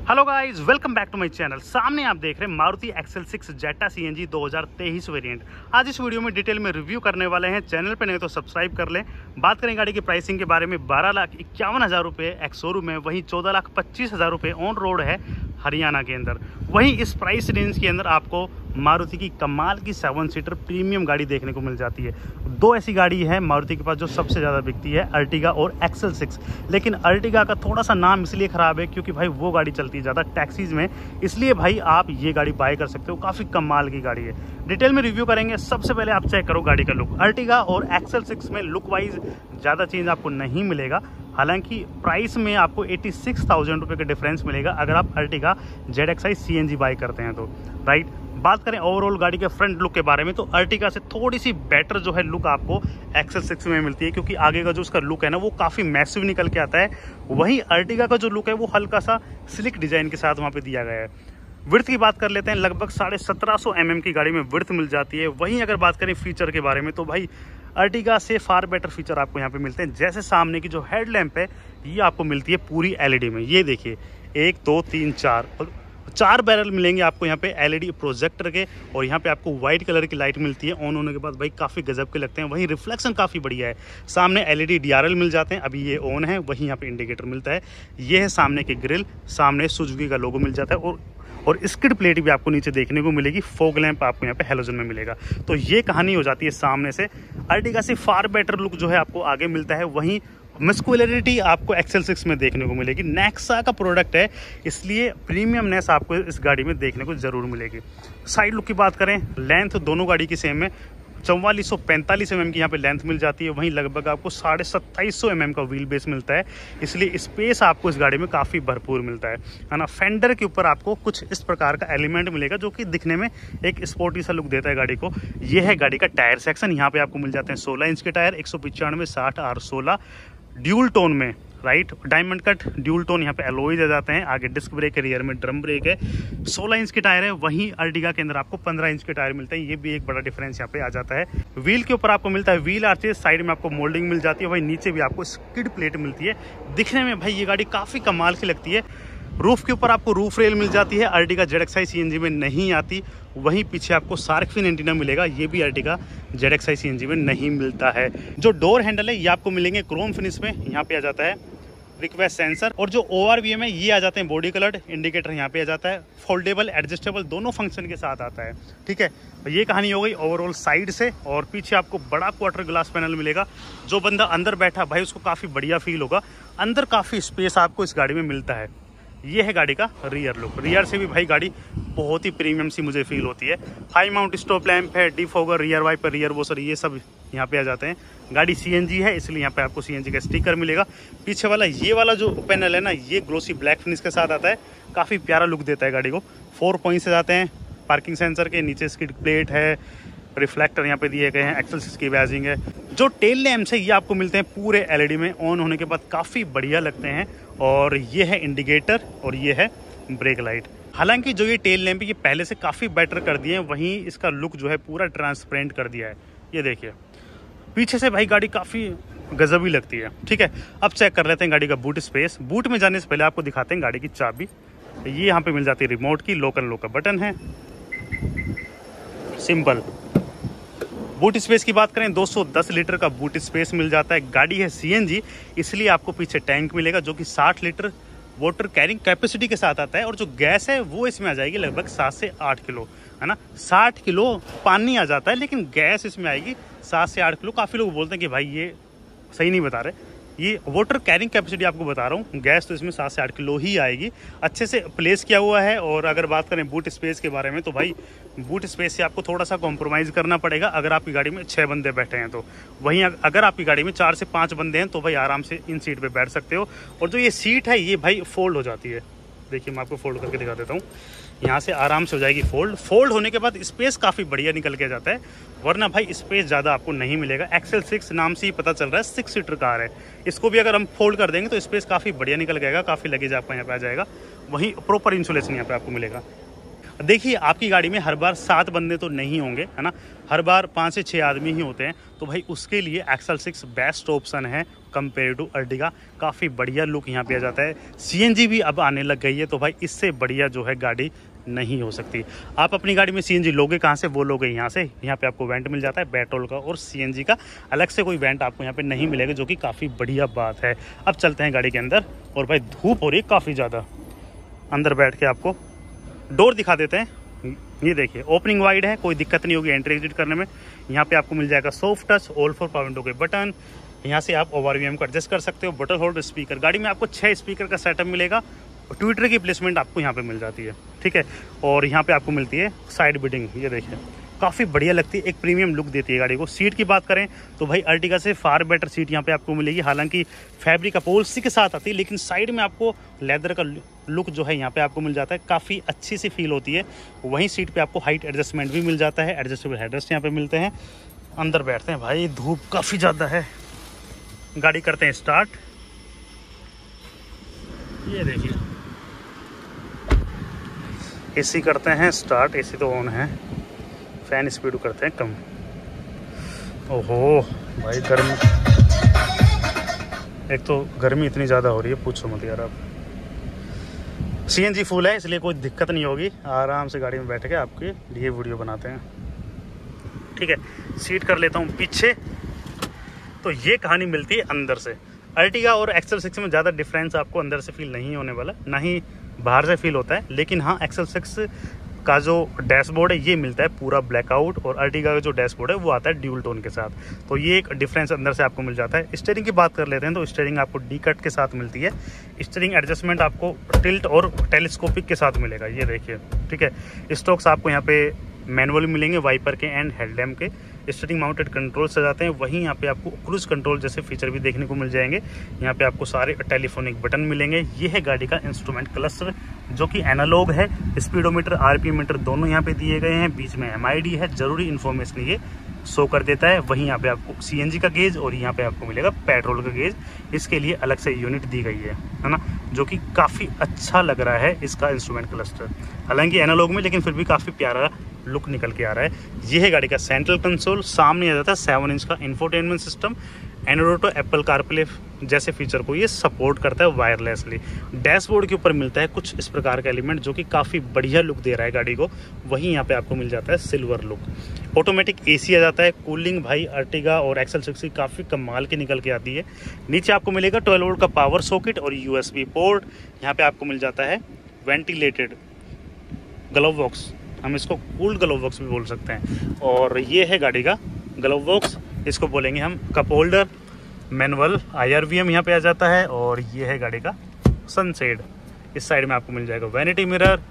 Hello guys, welcome back to my channel. सामने आप देख रहे हैं Maruti XL 6 Zeta CNG 2023 variant. आज इस वीडियो में डिटेल में रिव्यू करने वाले हैं। चैनल पे नहीं तो सब्सक्राइब कर लें। बात करें गाड़ी की प्राइसिंग के बारे में। 12,51,000 रुपये एक्स शोरूम है, वहीं 14,25,000 रुपये ऑन रोड है हरियाणा के अंदर। वहीं इस प्राइस रेंज के अंदर आपको मारुति की कमाल की 7 सीटर प्रीमियम गाड़ी देखने को मिल जाती है। दो ऐसी गाड़ी है मारुति के पास जो सबसे ज़्यादा बिकती है, अर्टिगा और एक्सेल 6। लेकिन अर्टिगा का थोड़ा सा नाम इसलिए ख़राब है क्योंकि भाई वो गाड़ी चलती है ज़्यादा टैक्सीज में, इसलिए भाई आप ये गाड़ी बाय कर सकते हो। काफ़ी कमाल की गाड़ी है, डिटेल में रिव्यू करेंगे। सबसे पहले आप चेक करो गाड़ी का लुक। अर्टिगा और एक्सेल 6 में लुक वाइज ज़्यादा चेंज आपको नहीं मिलेगा। हालांकि प्राइस में आपको 86,000 रुपये का डिफरेंस मिलेगा अगर आप अर्टिगा ZXi CNG बाय करते हैं तो, राइट। बात करें ओवरऑल गाड़ी के फ्रंट लुक के बारे में तो अर्टिगा से थोड़ी सी बेटर जो है लुक आपको एक्सेल 6 में मिलती है, क्योंकि आगे का जो उसका लुक है ना वो काफ़ी मैसिव निकल के आता है। वहीं अर्टिगा का जो लुक है वो हल्का सा स्लिक डिजाइन के साथ वहाँ पे दिया गया है। विड्थ की बात कर लेते हैं, लगभग 1750 mm की गाड़ी में विड्थ मिल जाती है। वहीं अगर बात करें फीचर के बारे में तो भाई अर्टिगा से फार बेटर फीचर आपको यहाँ पे मिलते हैं। जैसे सामने की जो हेडलैम्प है ये आपको मिलती है पूरी LED में। ये देखिए 1 2 3 4 बैरल मिलेंगे आपको यहाँ पे LED प्रोजेक्टर के, और यहाँ पे आपको व्हाइट कलर की लाइट मिलती है। ऑन होने के बाद भाई काफ़ी गजब के लगते हैं। वहीं रिफ्लेक्शन काफ़ी बढ़िया है। सामने LED DRL मिल जाते हैं, अभी ये ऑन है। वहीं यहाँ पे इंडिकेटर मिलता है। ये है सामने की ग्रिल, सामने सुजुकी का लोगो मिल जाता है, और स्किड प्लेट भी आपको नीचे देखने को मिलेगी। फॉग लैंप आपको यहाँ पे हेलोजन में मिलेगा। तो ये कहानी हो जाती है सामने से। अर्टिगा से फार बेटर लुक जो है आपको आगे मिलता है। वहीं मस्कुलरिटी आपको एक्सेल 6 में देखने को मिलेगी। नेक्सा का प्रोडक्ट है, इसलिए प्रीमियमनेस आपको इस गाड़ी में देखने को जरूर मिलेगी। साइड लुक की बात करें, लेंथ दोनों गाड़ी की सेम है। 4445 mm की यहाँ पे लेंथ मिल जाती है। वहीं लगभग आपको 2750 mm का व्हील बेस मिलता है, इसलिए स्पेस आपको इस गाड़ी में काफ़ी भरपूर मिलता है ना। फेंडर के ऊपर आपको कुछ इस प्रकार का एलिमेंट मिलेगा जो कि दिखने में एक स्पोर्टी सा लुक देता है गाड़ी को। यह है गाड़ी का टायर सेक्शन। यहाँ पे आपको मिल जाते हैं 16 इंच के टायर, 195 60 R16 ड्यूल टोन में, right. Diamond cut dual tone यहाँ पे एलॉयज आ जाते हैं। आगे डिस्क ब्रेक है, रियर में ड्रम ब्रेक है। 16 इंच के टायर है। वहीं अर्टिगा के अंदर आपको 15 इंच के टायर मिलते हैं। ये भी एक बड़ा डिफरेंस यहाँ पे आ जाता है। व्हील के ऊपर आपको मिलता है व्हील आर्चेस, साइड में आपको मोल्डिंग मिल जाती है। वहीं नीचे भी आपको स्किड प्लेट मिलती है। दिखने में भाई ये गाड़ी काफ़ी कमाल की लगती है। रूफ के ऊपर आपको रूफ रेल मिल जाती है, अर्टिगा ZXi CNG में नहीं आती। वहीं पीछे आपको शार्क फिन एंटीना मिलेगा, ये भी अर्टिगा ZXi CNG में नहीं मिलता है। जो डोर हैंडल है ये आपको मिलेंगे क्रोम फिनिश में। यहाँ पे आ जाता है रिक्वेस्ट सेंसर, और जो ORVM है ये आ जाते हैं बॉडी कलर्ड। इंडिकेटर यहाँ पे आ जाता है। फोल्डेबल एडजस्टेबल दोनों फंक्शन के साथ आता है, ठीक है। ये कहानी हो गई ओवरऑल साइड से। और पीछे आपको बड़ा क्वार्टर ग्लास पैनल मिलेगा। जो बंदा अंदर बैठा भाई उसको काफ़ी बढ़िया फील होगा। अंदर काफ़ी स्पेस आपको इस गाड़ी में मिलता है। ये है गाड़ी का रियर लुक। रियर से भी भाई गाड़ी बहुत ही प्रीमियम सी मुझे फील होती है। हाई माउंट स्टॉप लैंप है, defogger, rear wiper, rear washer, ये सब यहाँ पे आ जाते हैं। गाड़ी CNG है, इसलिए यहाँ पे आपको CNG का स्टिकर मिलेगा। पीछे वाला ये वाला जो पैनल है ना, ये ग्लोसी ब्लैक फिनिश के साथ आता है। काफ़ी प्यारा लुक देता है गाड़ी को। 4 पॉइंट्स आ जाते हैं पार्किंग सेंसर के। नीचे स्किड प्लेट है, रिफ्लेक्टर यहाँ पे दिए गए हैं, एक्सेल 6 की बैजिंग है। जो टेल लैम्प्स है ये आपको मिलते हैं पूरे LED में। ऑन होने के बाद काफ़ी बढ़िया लगते हैं। और ये है इंडिकेटर और ये है ब्रेक लाइट। हालांकि जो ये टेल लैम्प है ये पहले से काफ़ी बेटर कर दिए हैं, वहीं इसका लुक जो है पूरा ट्रांसपेरेंट कर दिया है। ये देखिए पीछे से भाई गाड़ी काफ़ी गजबी लगती है, ठीक है। अब चेक कर लेते हैं गाड़ी का बूट स्पेस। बूट में जाने से पहले आपको दिखाते हैं गाड़ी की चाबी। ये यहाँ पे मिल जाती है रिमोट की। लोकल का बटन है, सिंपल। बूट स्पेस की बात करें, 210 लीटर का बूट स्पेस मिल जाता है। गाड़ी है CNG, इसलिए आपको पीछे टैंक मिलेगा जो कि 60 लीटर वाटर कैरिंग कैपेसिटी के साथ आता है। और जो गैस है वो इसमें आ जाएगी लगभग 7 से 8 किलो, है ना। 60 किलो पानी आ जाता है, लेकिन गैस इसमें आएगी 7 से 8 किलो। काफ़ी लोग बोलते हैं कि भाई ये सही नहीं बता रहे। ये वाटर कैरिंग कैपेसिटी आपको बता रहा हूँ। गैस तो इसमें 7 से 8 किलो ही आएगी। अच्छे से प्लेस किया हुआ है। और अगर बात करें बूट स्पेस के बारे में तो भाई बूट स्पेस से आपको थोड़ा सा कॉम्प्रोमाइज़ करना पड़ेगा अगर आपकी गाड़ी में 6 बंदे बैठे हैं तो। वहीं अगर आपकी गाड़ी में 4 से 5 बंदे हैं तो भाई आराम से इन सीट पे बैठ सकते हो। और जो ये सीट है ये भाई फोल्ड हो जाती है। देखिए मैं आपको फोल्ड करके दिखा देता हूँ। यहाँ से आराम से हो जाएगी फोल्ड होने के बाद स्पेस काफ़ी बढ़िया निकल के जाता है। वरना भाई स्पेस ज़्यादा आपको नहीं मिलेगा। एक्सेल 6 नाम से ही पता चल रहा है 6 सीटर कार है। इसको भी अगर हम फोल्ड कर देंगे तो स्पेस काफ़ी बढ़िया निकल जाएगा। काफ़ी लगेज आपका यहाँ पे आ जाएगा। वहीं प्रॉपर इंसुलेशन यहाँ पे आपको मिलेगा। देखिए आपकी गाड़ी में हर बार 7 बंदे तो नहीं होंगे, है ना, हर बार 5 से 6 आदमी ही होते हैं। तो भाई उसके लिए XL6 बेस्ट ऑप्शन है कंपेयर टू अर्टिगा। काफ़ी बढ़िया लुक यहाँ पे आ जाता है। CNG भी अब आने लग गई है, तो भाई इससे बढ़िया जो है गाड़ी नहीं हो सकती। आप अपनी गाड़ी में CNG लोगे कहाँ से? वो लोगे यहाँ से। यहाँ पे आपको वेंट मिल जाता है पेट्रोल का और CNG का। अलग से कोई वेंट आपको यहाँ पे नहीं मिलेगा, जो कि काफ़ी बढ़िया बात है। अब चलते हैं गाड़ी के अंदर। और भाई धूप हो रही है काफ़ी ज़्यादा, अंदर बैठ के आपको डोर दिखा देते हैं। ये देखिए ओपनिंग वाइड है, कोई दिक्कत नहीं होगी एंट्री एग्जिट करने में। यहाँ पे आपको मिल जाएगा soft touch, all 4 power window के बटन। यहाँ से आप ओवरव्यू को एडजस्ट कर सकते हो। बटन होल्ड स्पीकर, गाड़ी में आपको 6 स्पीकर का सेटअप मिलेगा। ट्विटर की प्लेसमेंट आपको यहाँ पे मिल जाती है, ठीक है। और यहाँ पे आपको मिलती है साइड बिडिंग, ये देखिए काफ़ी बढ़िया लगती है, एक प्रीमियम लुक देती है गाड़ी को। सीट की बात करें तो भाई अर्टिगा से फार बेटर सीट यहाँ पे आपको मिलेगी। हालांकि फैब्रिक अपहोल्स्ट्री के साथ आती है, लेकिन साइड में आपको लेदर का लुक जो है यहाँ पे आपको मिल जाता है, काफ़ी अच्छी सी फील होती है। वहीं सीट पे आपको हाइट एडजस्टमेंट भी मिल जाता है, एडजस्टेबल हेडरेस्ट यहाँ पे मिलते हैं। अंदर बैठते हैं, भाई धूप काफ़ी ज़्यादा है। गाड़ी करते हैं स्टार्ट, ये देखिए AC करते हैं स्टार्ट, AC तो ऑन है। फैन स्पीड करते हैं कम। ओहो भाई गर्मी, एक तो गर्मी इतनी ज़्यादा हो रही है पूछो मत यार आप। CNG फुल है इसलिए कोई दिक्कत नहीं होगी, आराम से गाड़ी में बैठ के आपके लिए वीडियो बनाते हैं, ठीक है। सीट कर लेता हूँ पीछे। तो ये कहानी मिलती है अंदर से। अर्टिगा और XL6 में ज़्यादा डिफरेंस आपको अंदर से फील नहीं होने वाला, ना ही बाहर से फील होता है। लेकिन हाँ XL6 का जो डैशबोर्ड है ये मिलता है पूरा ब्लैकआउट, और अर्टिगा का जो डैशबोर्ड है वो आता है ड्यूल टोन के साथ। तो ये एक डिफरेंस अंदर से आपको मिल जाता है। स्टीयरिंग की बात कर लेते हैं तो स्टीयरिंग आपको डी कट के साथ मिलती है। स्टीयरिंग एडजस्टमेंट आपको टिल्ट और टेलीस्कोपिक के साथ मिलेगा, ये देखिए, ठीक है। स्टॉक्स आपको यहाँ पे मैनुअल मिलेंगे, वाइपर के एंड हेडलैम्प के। स्टीयरिंग माउंटेड कंट्रोल्स आ जाते हैं। वहीं यहाँ पे आपको क्रूज कंट्रोल जैसे फीचर भी देखने को मिल जाएंगे। यहाँ पे आपको सारे टेलीफोनिक बटन मिलेंगे। ये है गाड़ी का इंस्ट्रूमेंट क्लस्टर, जो कि एनालॉग है। स्पीडोमीटर, RPM मीटर दोनों यहाँ पे दिए गए हैं। बीच में MID है, जरूरी इन्फॉर्मेशन ये शो कर देता है। वहीं यहाँ पे आपको CNG का गेज और यहाँ पे आपको मिलेगा पेट्रोल का गेज। इसके लिए अलग से यूनिट दी गई है ना, जो कि काफ़ी अच्छा लग रहा है इसका इंस्ट्रूमेंट क्लस्टर। हालांकि एनालॉग में, लेकिन फिर भी काफ़ी प्यारा लुक निकल के आ रहा है। ये है गाड़ी का सेंट्रल कंसोल। सामने आ जाता है 7 इंच का इंफोटेनमेंट सिस्टम। एंड्रॉइड और एप्पल कारप्ले जैसे फीचर को ये सपोर्ट करता है वायरलेसली। डैशबोर्ड के ऊपर मिलता है कुछ इस प्रकार का एलिमेंट, जो कि काफ़ी बढ़िया लुक दे रहा है गाड़ी को। वहीं यहाँ पे आपको मिल जाता है सिल्वर लुक। ऑटोमेटिक AC आ जाता है। कूलिंग भाई अर्टिगा और XL6 की काफ़ी कमाल की निकल के आती है। नीचे आपको मिलेगा 12 वोल्ट का पावर सॉकेट और USB पोर्ट। यहाँ पे आपको मिल जाता है वेंटिलेटेड ग्लव बॉक्स, हम इसको कूल्ड ग्लव बॉक्स भी बोल सकते हैं। और ये है गाड़ी का ग्लव बॉक्स, इसको बोलेंगे हम कप होल्डर। मैनुअल IRVM यहाँ पे आ जाता है। और ये है गाड़ी का सनशेड। इस साइड में आपको मिल जाएगा वैनिटी मिरर,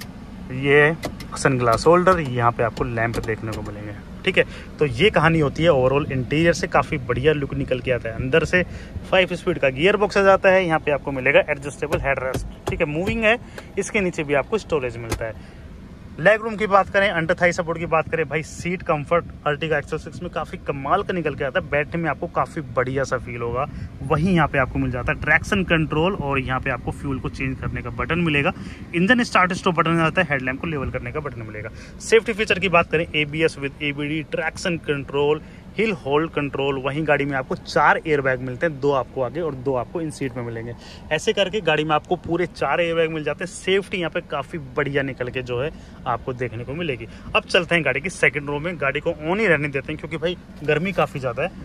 ये सनग्लास होल्डर, यहाँ पे आपको लैंप देखने को मिलेंगे, ठीक है। तो ये कहानी होती है ओवरऑल। इंटीरियर से काफ़ी बढ़िया लुक निकल के आता है। अंदर से 5 स्पीड का गियर बॉक्स आ जाता है। यहाँ पे आपको मिलेगा एडजस्टेबल हेडरेस्ट, ठीक है, मूविंग है। इसके नीचे भी आपको स्टोरेज मिलता है। लेग रूम की बात करें, अंडर थाई सपोर्ट की बात करें, भाई सीट कंफर्ट अर्टिगा XL6 में काफ़ी कमाल का निकल के आता है। बैठने में आपको काफ़ी बढ़िया सा फील होगा। वहीं यहाँ पे आपको मिल जाता है ट्रैक्शन कंट्रोल, और यहाँ पे आपको फ्यूल को चेंज करने का बटन मिलेगा। इंजन स्टार्ट स्टॉप बटन आता है। हेडलैम्प को लेवल करने का बटन मिलेगा। सेफ्टी फीचर की बात करें, ABS with ABD, traction control, hill hold control. वहीं गाड़ी में आपको 4 एयरबैग मिलते हैं, 2 आपको आगे और 2 आपको इन सीट में मिलेंगे। ऐसे करके गाड़ी में आपको पूरे 4 एयरबैग मिल जाते हैं। सेफ्टी यहाँ पे काफ़ी बढ़िया निकल के जो है आपको देखने को मिलेगी। अब चलते हैं गाड़ी की सेकंड रो में। गाड़ी को ऑन ही रहने देते हैं क्योंकि भाई गर्मी काफ़ी ज़्यादा है।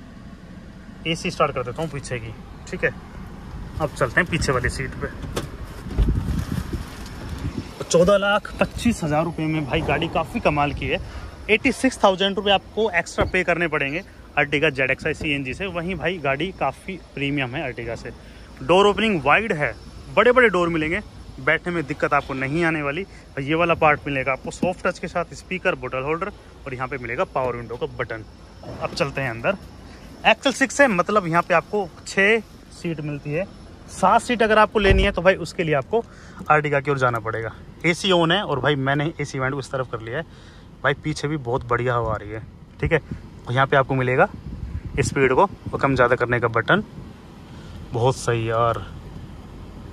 AC स्टार्ट कर देता हूँ पीछे की, ठीक है। अब चलते हैं पीछे वाली सीट पे। 14,25,000 रुपये में भाई गाड़ी काफ़ी कमाल की है। 86,000 रुपये आपको एक्स्ट्रा पे करने पड़ेंगे अर्टिगा ZXi CNG से। वहीं भाई गाड़ी काफ़ी प्रीमियम है अर्टिगा से। डोर ओपनिंग वाइड है, बड़े बड़े डोर मिलेंगे, बैठने में दिक्कत आपको नहीं आने वाली। ये वाला पार्ट मिलेगा आपको सॉफ्ट टच के साथ, स्पीकर, बोतल होल्डर, और यहाँ पे मिलेगा पावर विंडो का बटन। अब चलते हैं अंदर। XL6 है, मतलब यहाँ पे आपको 6 सीट मिलती है। 7 सीट अगर आपको लेनी है तो भाई उसके लिए आपको अर्टिगा की ओर जाना पड़ेगा। AC ऑन है, और भाई मैंने AC वेंट उस तरफ कर लिया है। भाई पीछे भी बहुत बढ़िया हवा आ रही है, ठीक है। यहाँ पे आपको मिलेगा स्पीड को कम ज़्यादा करने का बटन। बहुत सही यार,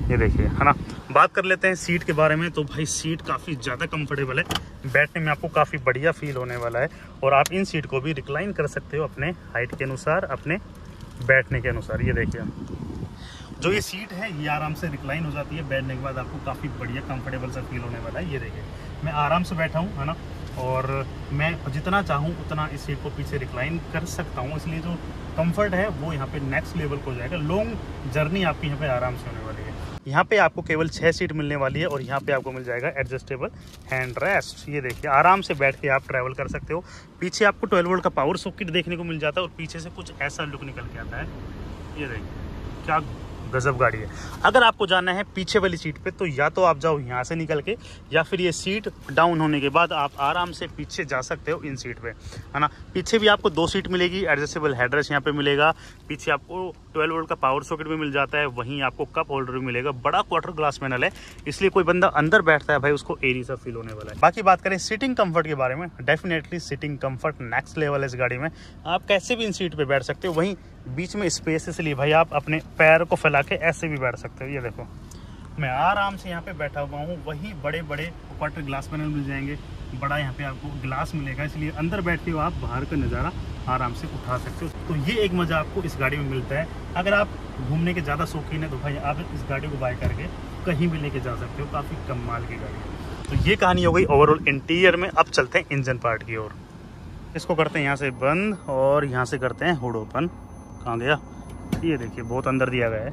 ये देखिए, है ना। बात कर लेते हैं सीट के बारे में। तो भाई सीट काफ़ी ज़्यादा कंफर्टेबल है, बैठने में आपको काफ़ी बढ़िया फील होने वाला है। और आप इन सीट को भी रिक्लाइन कर सकते हो अपने हाइट के अनुसार, अपने बैठने के अनुसार। ये देखिए, जो ये सीट है ये आराम से रिक्लाइन हो जाती है, बैठने के बाद आपको काफ़ी बढ़िया कंफर्टेबल सा फील होने वाला है। ये देखिए, मैं आराम से बैठा हूँ, है ना, और मैं जितना चाहूँ उतना इस सीट को पीछे रिक्लाइन कर सकता हूँ, इसलिए जो कंफर्ट है वो यहाँ पे नेक्स्ट लेवल को हो जाएगा। लॉन्ग जर्नी आपकी यहाँ पे आराम से होने वाली है। यहाँ पे आपको केवल 6 सीट मिलने वाली है और यहाँ पे आपको मिल जाएगा एडजस्टेबल हैंड रेस्ट। ये देखिए, आराम से बैठ के आप ट्रैवल कर सकते हो। पीछे आपको 12 वोल्ट का पावर सॉकेट देखने को मिल जाता है और पीछे से कुछ ऐसा लुक निकल के आता है। ये देखिए, क्या गजब गाड़ी है। अगर आपको जाना है पीछे वाली सीट पे तो या तो आप जाओ यहाँ से निकल के, या फिर ये सीट डाउन होने के बाद आप आराम से पीछे जा सकते हो इन सीट पे, है ना। पीछे भी आपको 2 सीट मिलेगी, एडजस्टेबल हेडरेस्ट यहाँ पे मिलेगा। पीछे आपको 12 वोल्ट का पावर सॉकेट भी मिल जाता है, वहीं आपको कप होल्डर भी मिलेगा। बड़ा क्वार्टर ग्लास पैनल है, इसलिए कोई बंदा अंदर बैठता है भाई उसको एरी सा फील होने वाला है। बाकी बात करें सीटिंग कंफर्ट के बारे में, definitely seating comfort next level है इस गाड़ी में। आप कैसे भी इन सीट पे बैठ सकते हो, वहीं बीच में स्पेस इसलिए भाई आप अपने पैर को फैला के ऐसे भी बैठ सकते हो। ये देखो, मैं आराम से यहाँ पे बैठा हुआ हूँ। वही बड़े बड़े क्वार्टर ग्लास पैनल मिल जाएंगे, बड़ा यहाँ पे आपको ग्लास मिलेगा, इसलिए अंदर बैठ के आप बाहर का नज़ारा आराम से उठा सकते हो। तो ये एक मज़ा आपको इस गाड़ी में मिलता है। अगर आप घूमने के ज़्यादा शौकीन है तो भाई आप इस गाड़ी को बाय करके कहीं भी लेके जा सकते हो, काफ़ी कमाल की गाड़ी है। तो ये कहानी हो गई ओवरऑल इंटीरियर में। अब चलते हैं इंजन पार्ट की ओर। इसको करते हैं यहाँ से बंद और यहाँ से करते हैं हुड ओपन। कहाँ गया? ये देखिए, बहुत अंदर दिया गया है।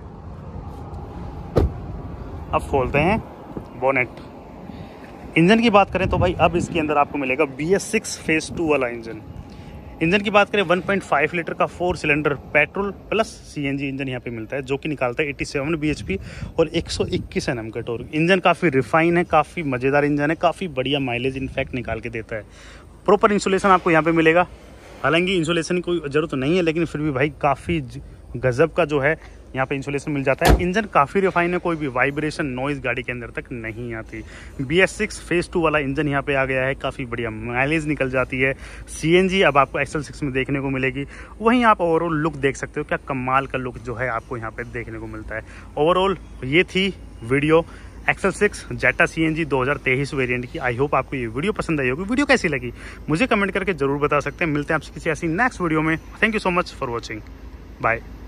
अब खोलते हैं बोनेट। इंजन की बात करें तो भाई अब इसके अंदर आपको मिलेगा BS6 फेज 2 वाला इंजन। इंजन की बात करें 1.5 लीटर का 4 cylinder petrol plus CNG engine यहाँ पे मिलता है, जो कि निकालता है 87 bhp और 121 Nm का टॉर्क। इंजन काफ़ी रिफाइन है, काफ़ी मज़ेदार इंजन है, काफ़ी बढ़िया माइलेज इनफैक्ट निकाल के देता है। प्रॉपर इंसुलेशन आपको यहाँ पे मिलेगा। हालांकि इंसुलेशन की कोई ज़रूरत नहीं है, लेकिन फिर भी भाई काफ़ी गजब का जो है यहाँ पे इंसुलेशन मिल जाता है। इंजन काफ़ी रिफाइन है, कोई भी वाइब्रेशन नॉइज़ गाड़ी के अंदर तक नहीं आती। BS6 फेज 2 वाला इंजन यहाँ पे आ गया है, काफ़ी बढ़िया माइलेज निकल जाती है। CNG अब आपको XL6 में देखने को मिलेगी। वहीं आप ओवरऑल लुक देख सकते हो, क्या कमाल का लुक जो है आपको यहाँ पे देखने को मिलता है। ओवरऑल ये थी वीडियो XL6 जेटा CNG 2023 वेरिएंट की। आई होप आपको ये वीडियो पसंद आई होगी। वीडियो कैसी लगी मुझे कमेंट करके जरूर बता सकते हैं। मिलते हैं आपसे किसी ऐसी नेक्स्ट वीडियो में। Thank you so much for watching. Bye.